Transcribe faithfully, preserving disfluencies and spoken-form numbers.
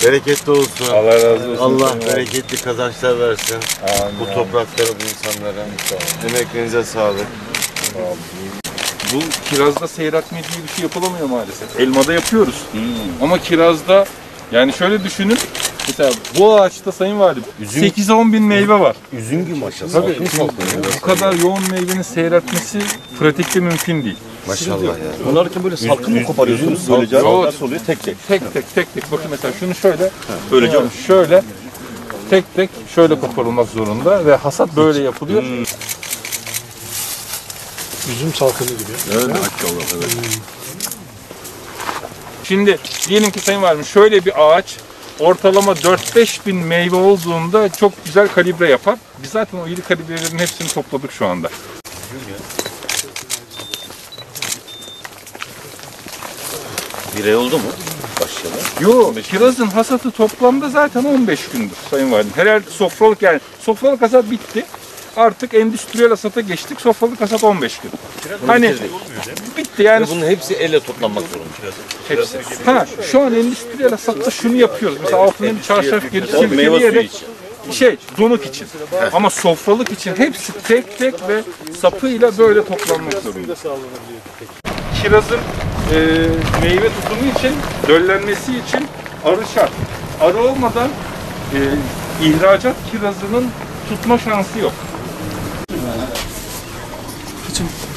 Bereketli olsun. Allah razı olsun. Allah bereketli kazançlar versin. Amin. Bu topraklara, bu insanlara. Emeklerinize sağlık. Bu kirazda seyretme diye bir şey yapılamıyor maalesef. Elmada yapıyoruz. Hmm. Ama kirazda yani şöyle düşünün. Mesela bu ağaçta sayın valim sekiz on bin meyve var. Üzüm gibi maşallah. Tabii bu kadar yoğun meyvenin seyretmesi pratikte mümkün değil. Maşallah ya. Bunları böyle salkım mı koparıyorsunuz? Böylece nasıl oluyor? Tek tek. Tek tek tek tek. Bakın mesela şunu şöyle. Böylece yani şöyle tek tek şöyle koparılmak zorunda ve hasat böyle yapılıyor. Hmm. Üzüm salkımı gibi. Evet, maşallah. Evet. Şimdi diyelim ki sayın valim şöyle bir ağaç ortalama dört beş bin meyve olduğunda çok güzel kalibre yapar. Biz zaten o iri kalibrelerin hepsini topladık şu anda. Bir ay oldu mu? Başlayalım. Yok, kirazın hasatı toplamda zaten on beş gündür sayın valim. Herhalde sofralık yani sofralık hasat bitti. Artık endüstriyel hasata geçtik. Sofralık hasat on beş gün. Hani bitti yani. Bunun hepsi elle toplanmak zorunda. Hepsi. Ha, şu an endüstriyel hasatta şunu yapıyoruz. Mesela altına bir çarşaf girip silkeleyerek şey, donuk için. Ama sofralık için hepsi tek tek ve sapıyla böyle toplanmak zorunda. Kirazın e, meyve tutumu için, döllenmesi için arı şart. Arı olmadan e, ihracat kirazının tutma şansı yok. Kıçım